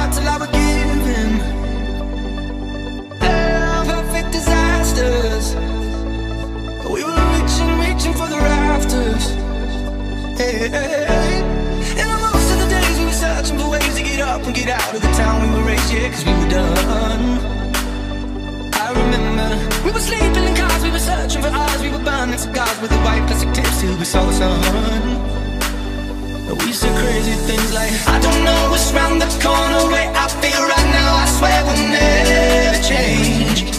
hearts alive again. Perfect disasters. We were reaching for the rafters. Hey, hey, hey. And most of the days we were searching for ways to get up and get out of the town we were raised, yeah, cause we were done. I remember we were sleeping in cars, we were searching for ours, we were burning cigars with the white plastic tips till we saw the sun. We said crazy things like, I don't know what's round the corner, where I feel right now, I swear we'll never change.